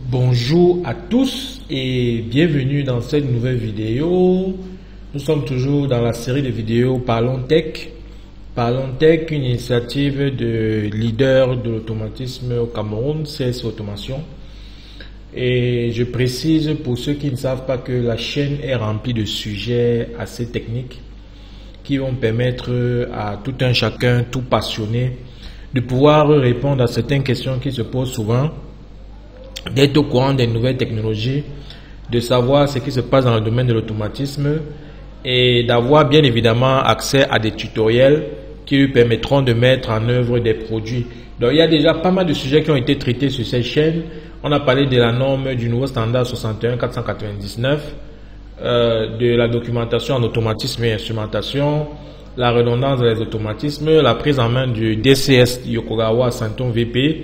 Bonjour à tous et bienvenue dans cette nouvelle vidéo. Nous sommes toujours dans la série de vidéos Parlons Tech. Parlons Tech, une initiative de leader de l'automatisme au Cameroun, CS Automation. Et je précise pour ceux qui ne savent pas que la chaîne est remplie de sujets assez techniques qui vont permettre à tout un chacun, tout passionné, de pouvoir répondre à certaines questions qui se posent souvent, d'être au courant des nouvelles technologies, de savoir ce qui se passe dans le domaine de l'automatisme et d'avoir bien évidemment accès à des tutoriels qui lui permettront de mettre en œuvre des produits. Donc il y a déjà pas mal de sujets qui ont été traités sur cette chaîne. On a parlé de la norme du nouveau standard 61499, de la documentation en automatisme et instrumentation, la redondance des automatismes, la prise en main du DCS Yokogawa Santon VP,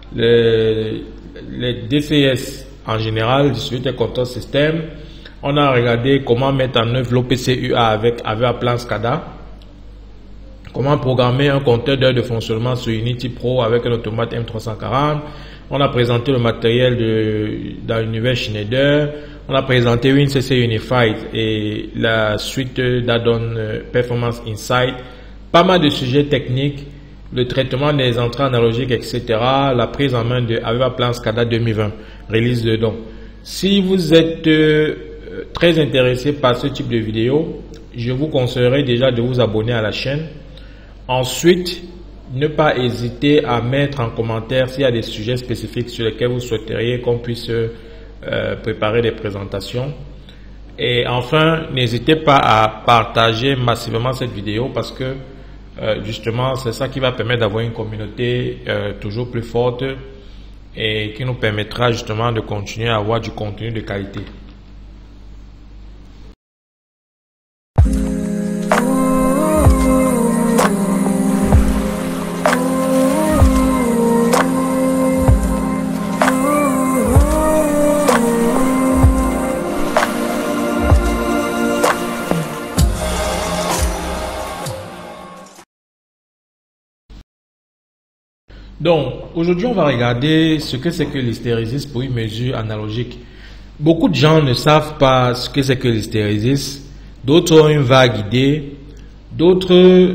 les DCS en général, Distributed Control System. On a regardé comment mettre en œuvre l'OPC-UA avec Plan SCADA, comment programmer un compteur d'heures de fonctionnement sur Unity Pro avec un automate M340. On a présenté le matériel dans l'univers Schneider. On a présenté WinCC Unified et la suite d'add-on Performance Insight. Pas mal de sujets techniques, le traitement des entrées analogiques, etc. La prise en main de Plan SCADA 2020, release dedans. Si vous êtes très intéressé par ce type de vidéo, je vous conseillerais déjà de vous abonner à la chaîne. Ensuite, ne pas hésiter à mettre en commentaire s'il y a des sujets spécifiques sur lesquels vous souhaiteriez qu'on puisse préparer des présentations. Et enfin, n'hésitez pas à partager massivement cette vidéo parce que justement, c'est ça qui va permettre d'avoir une communauté toujours plus forte et qui nous permettra justement de continuer à avoir du contenu de qualité. Donc, aujourd'hui, on va regarder ce que c'est que l'hystérésis pour une mesure analogique. Beaucoup de gens ne savent pas ce que c'est que l'hystérésis. D'autres ont une vague idée. D'autres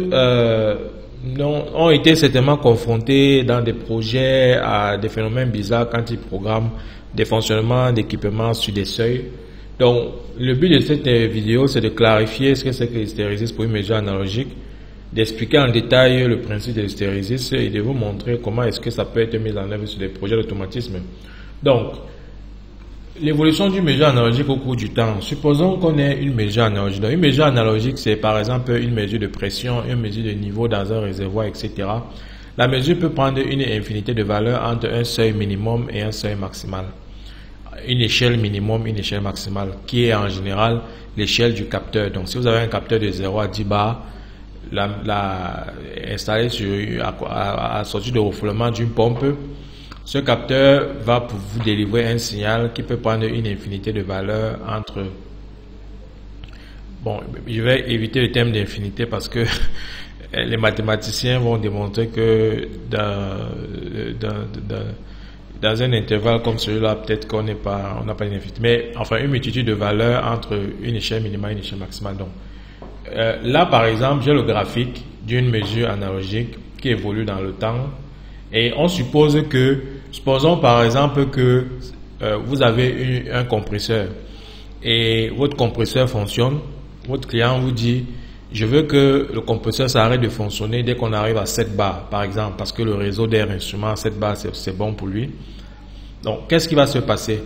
ont été certainement confrontés dans des projets à des phénomènes bizarres quand ils programment des fonctionnements d'équipements sur des seuils. Donc, le but de cette vidéo, c'est de clarifier ce que c'est que l'hystérésis pour une mesure analogique, d'expliquer en détail le principe de l'hystérésis et de vous montrer comment est-ce que ça peut être mis en œuvre sur des projets d'automatisme. Donc, l'évolution d'une mesure analogique au cours du temps. Supposons qu'on ait une mesure analogique. Donc, une mesure analogique, c'est par exemple une mesure de pression, une mesure de niveau dans un réservoir, etc. La mesure peut prendre une infinité de valeurs entre un seuil minimum et un seuil maximal. Une échelle minimum, une échelle maximale, qui est en général l'échelle du capteur. Donc, si vous avez un capteur de 0 à 10 bars, installé à la sortie de refoulement d'une pompe, ce capteur va pour vous délivrer un signal qui peut prendre une infinité de valeurs entre... Bon, je vais éviter le terme d'infinité parce que les mathématiciens vont démontrer que dans un intervalle comme celui-là, peut-être qu'on n'a pas une infinité. Mais enfin, une multitude de valeurs entre une échelle minimale et une échelle maximale. Donc, là, par exemple, j'ai le graphique d'une mesure analogique qui évolue dans le temps et on suppose que, supposons par exemple que vous avez un compresseur et votre compresseur fonctionne, votre client vous dit je veux que le compresseur s'arrête de fonctionner dès qu'on arrive à 7 bars par exemple parce que le réseau d'air instrument à 7 bars c'est bon pour lui. Donc, qu'est-ce qui va se passer?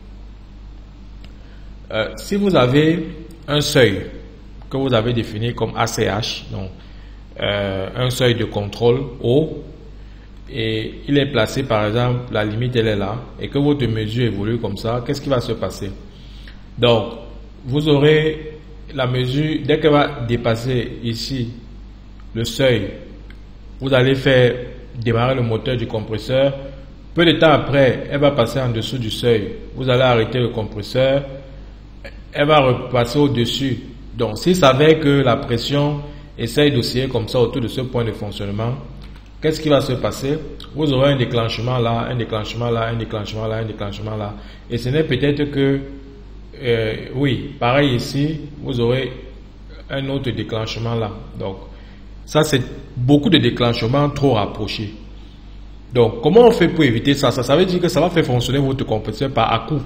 Si vous avez un seuil que vous avez défini comme ACH, donc un seuil de contrôle haut, et il est placé par exemple, la limite elle est là, et que votre mesure évolue comme ça, qu'est-ce qui va se passer? Donc, vous aurez la mesure, dès qu'elle va dépasser ici le seuil, vous allez faire démarrer le moteur du compresseur, peu de temps après, elle va passer en dessous du seuil, vous allez arrêter le compresseur, elle va repasser au-dessus. Donc, s'il savait que la pression essaye d'osciller comme ça autour de ce point de fonctionnement, qu'est-ce qui va se passer? Vous aurez un déclenchement là, un déclenchement là, un déclenchement là, un déclenchement là. Et ce n'est peut-être que, oui, pareil ici, vous aurez un autre déclenchement là. Donc, ça c'est beaucoup de déclenchements trop rapprochés. Donc, comment on fait pour éviter ça? Ça veut dire que ça va faire fonctionner votre compresseur par à-coup.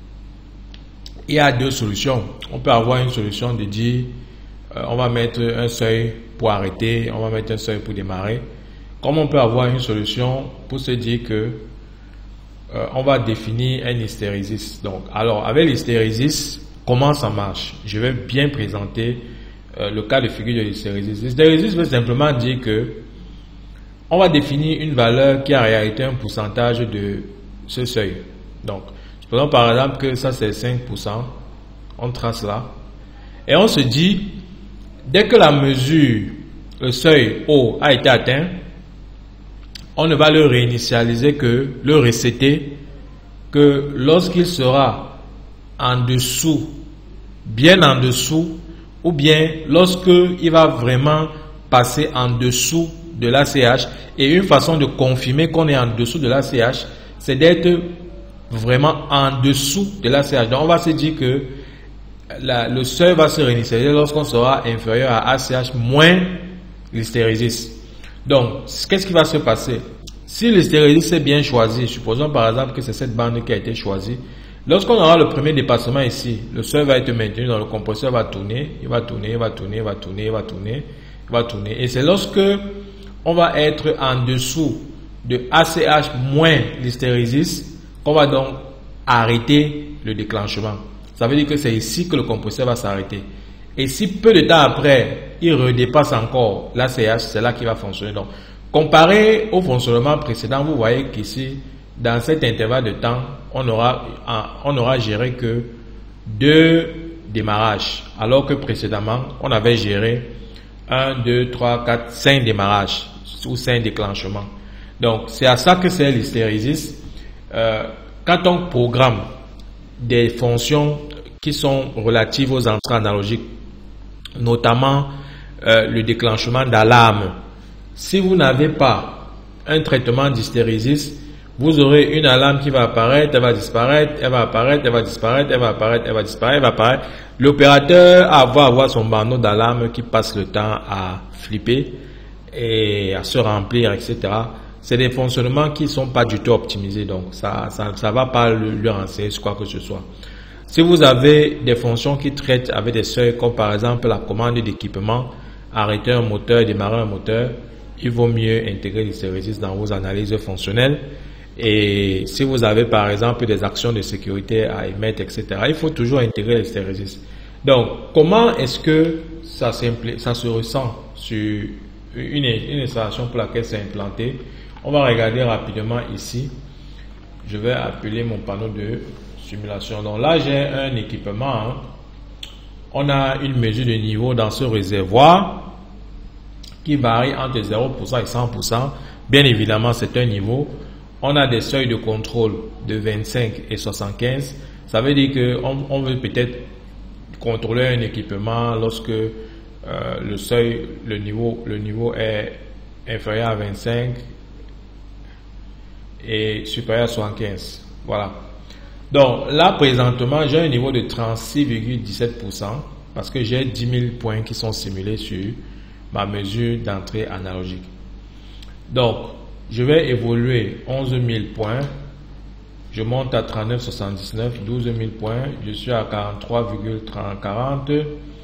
Il y a deux solutions. On peut avoir une solution de dire, on va mettre un seuil pour arrêter, on va mettre un seuil pour démarrer. Comme on peut avoir une solution pour se dire que on va définir un hystérésis. Donc, alors, avec l'hystérésis, comment ça marche? Je vais bien présenter le cas de figure de l'hystérésis. L'hystérésis veut simplement dire que on va définir une valeur qui a en réalité un pourcentage de ce seuil. Donc, supposons par exemple que ça c'est 5%, on trace là, et on se dit, dès que la mesure, le seuil haut a été atteint, on ne va le réinitialiser que, le resetter, que lorsqu'il sera en dessous, bien en dessous, ou bien lorsqu'il va vraiment passer en dessous de l'ACH. Et une façon de confirmer qu'on est en dessous de l'ACH, c'est d'être vraiment en dessous de l'ACH. Donc on va se dire que le seuil va se réinitialiser lorsqu'on sera inférieur à ACH moins l'hystérésis. Donc, qu'est-ce qui va se passer? Si l'hystérésis est bien choisi, supposons par exemple que c'est cette bande qui a été choisie, lorsqu'on aura le premier dépassement ici, le seuil va être maintenu dans le compresseur, va tourner, il va tourner, il va tourner, il va tourner, il va tourner, il va tourner. Et c'est lorsque on va être en dessous de ACH moins l'hystérésis qu'on va donc arrêter le déclenchement. Ça veut dire que c'est ici que le compresseur va s'arrêter. Et si peu de temps après, il redépasse encore l'ACH, c'est là qu'il va fonctionner. Donc, comparé au fonctionnement précédent, vous voyez qu'ici, dans cet intervalle de temps, on aura géré que 2 démarrages, alors que précédemment, on avait géré 1, 2, 3, 4, 5 démarrages ou 5 déclenchements. Donc, c'est à ça que c'est l'hystérésis. Quand on programme des fonctions qui sont relatives aux entrées analogiques, notamment le déclenchement d'alarme, si vous n'avez pas un traitement d'hystérésis, vous aurez une alarme qui va apparaître, elle va disparaître, elle va apparaître, elle va disparaître, elle va apparaître, elle va disparaître, elle va apparaître. L'opérateur va avoir son bandeau d'alarme qui passe le temps à flipper et à se remplir, etc. C'est des fonctionnements qui ne sont pas du tout optimisés, donc ça va pas lui renseigner sur quoi que ce soit. Si vous avez des fonctions qui traitent avec des seuils, comme par exemple la commande d'équipement, arrêter un moteur, démarrer un moteur, il vaut mieux intégrer l'hystérésis dans vos analyses fonctionnelles. Et si vous avez par exemple des actions de sécurité à émettre, etc., il faut toujours intégrer l'hystérésis. Donc, comment est-ce que ça se ressent sur une installation pour laquelle c'est implanté? On va regarder rapidement ici. Je vais appeler mon panneau de simulation. Donc là, j'ai un équipement. On a une mesure de niveau dans ce réservoir qui varie entre 0% et 100%. Bien évidemment, c'est un niveau. On a des seuils de contrôle de 25 et 75. Ça veut dire qu'on veut peut-être contrôler un équipement lorsque le niveau est inférieur à 25 et supérieur à 75. Voilà. Donc là, présentement, j'ai un niveau de 36,17% parce que j'ai 10 000 points qui sont simulés sur ma mesure d'entrée analogique. Donc, je vais évoluer 11 000 points. Je monte à 39,79, 12 000 points. Je suis à 43,40,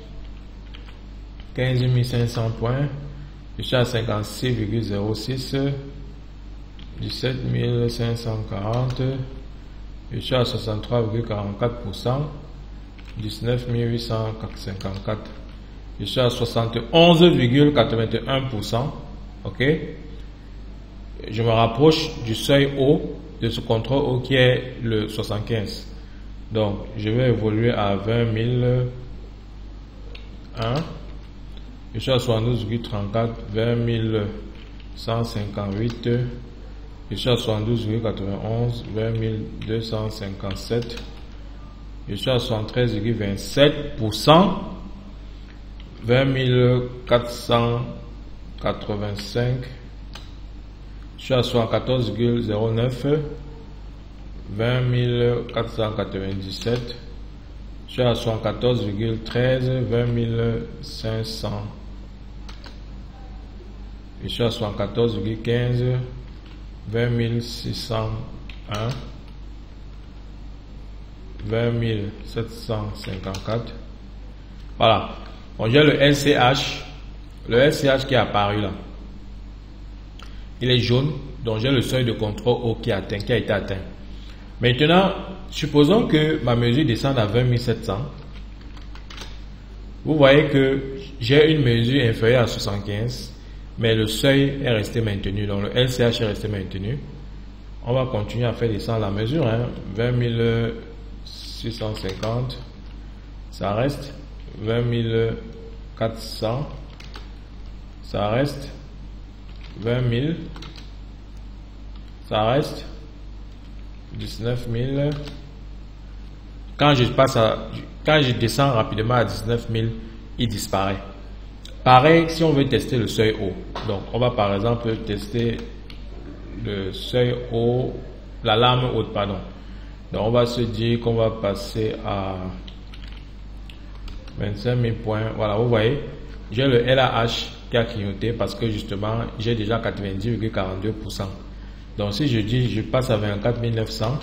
15 500 points. Je suis à 56,06, 17 540. Je suis à 63,44%, 19 854. Je suis à 71,81%. OK? Je me rapproche du seuil haut de ce contrôle haut qui est le 75. Donc, je vais évoluer à 20 001. Je suis à 72,34, 20 158. Je suis à 72,91, 20 257. Je suis à 73,27%, 20 485. Je suis à 74,09, 20 497. Je suis à 74,13, 20 500. Et je suis à 74,15, 20 601, 20 754. Voilà. Donc j'ai le LCH. Le LCH qui est apparu là. Il est jaune. Donc j'ai le seuil de contrôle haut qui a été atteint. Maintenant, supposons que ma mesure descende à 20 700. Vous voyez que j'ai une mesure inférieure à 75, mais le seuil est resté maintenu. Donc le LCH est resté maintenu. On va continuer à faire descendre la mesure. 20 650. Ça reste 20 400. Ça reste 20 000. Ça reste 19 000. Quand je descends rapidement à 19 000, il disparaît. Pareil, si on veut tester le seuil haut. Donc, on va par exemple tester le seuil haut, la lame haute, pardon. Donc, on va se dire qu'on va passer à 25 000 points. Voilà, vous voyez, j'ai le LAH qui a clignoté parce que justement, j'ai déjà 90,42%. Donc, si je dis, je passe à 24 900,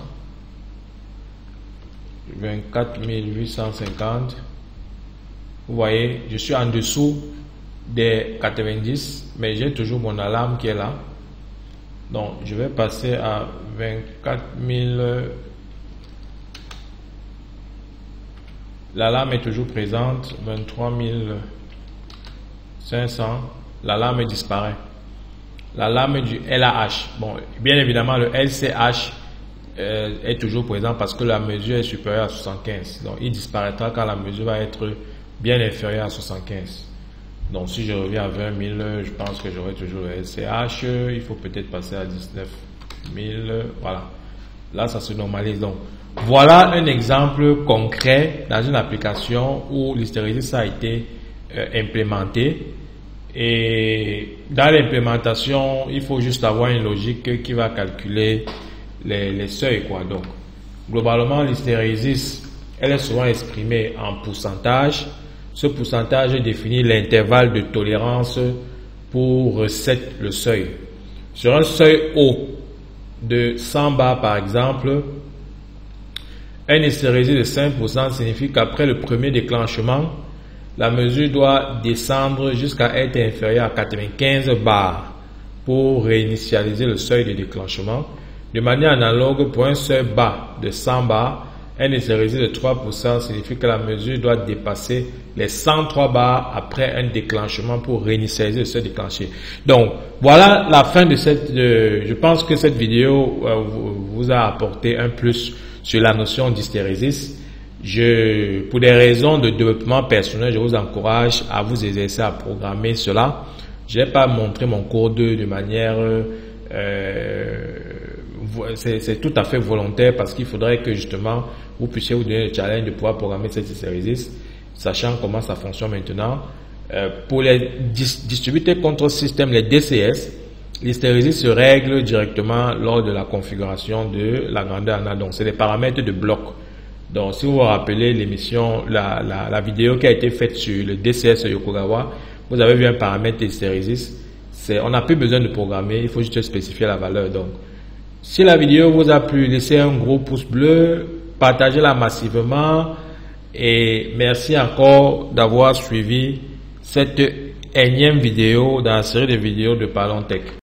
24 850, vous voyez, je suis en dessous des 90, mais j'ai toujours mon alarme qui est là. Donc, je vais passer à 24 000. L'alarme est toujours présente, 23 500. L'alarme disparaît. L'alarme du LAH. Bon, bien évidemment, le LCH est toujours présent parce que la mesure est supérieure à 75. Donc, il disparaîtra quand la mesure va être bien inférieure à 75. Donc, si je reviens à 20 000, je pense que j'aurai toujours le LCH. Il faut peut-être passer à 19 000. Voilà. Là, ça se normalise. Donc, voilà un exemple concret dans une application où l'hystérésis a été implémenté. Et dans l'implémentation, il faut juste avoir une logique qui va calculer les seuils, quoi. Donc, globalement, l'hystérésis, elle est souvent exprimée en pourcentage. Ce pourcentage définit l'intervalle de tolérance pour reset le seuil. Sur un seuil haut de 100 bars, par exemple, un hystérésis de 5% signifie qu'après le premier déclenchement, la mesure doit descendre jusqu'à être inférieure à 95 bars pour réinitialiser le seuil de déclenchement. De manière analogue, pour un seuil bas de 100 bars, un hystérésis de 3% signifie que la mesure doit dépasser les 103 bars après un déclenchement pour réinitialiser le seuil déclenché. Donc, voilà la fin de je pense que cette vidéo vous a apporté un plus sur la notion d'hystérésis. Pour des raisons de développement personnel, je vous encourage à vous exercer à programmer cela. Je n'ai pas montré mon code de manière, c'est tout à fait volontaire parce qu'il faudrait que justement vous puissiez vous donner le challenge de pouvoir programmer cette hystérésis, sachant comment ça fonctionne maintenant. Pour les distributed control system, les DCS, l'hystérésis se règle directement lors de la configuration de la grandeur ANA. Donc, c'est des paramètres de bloc. Donc, si vous vous rappelez l'émission, la vidéo qui a été faite sur le DCS Yokogawa, vous avez vu un paramètre hystérésis. On n'a plus besoin de programmer, il faut juste spécifier la valeur. Donc, si la vidéo vous a plu, laissez un gros pouce bleu, partagez-la massivement et merci encore d'avoir suivi cette énième vidéo dans la série de vidéos de Parlons Tech.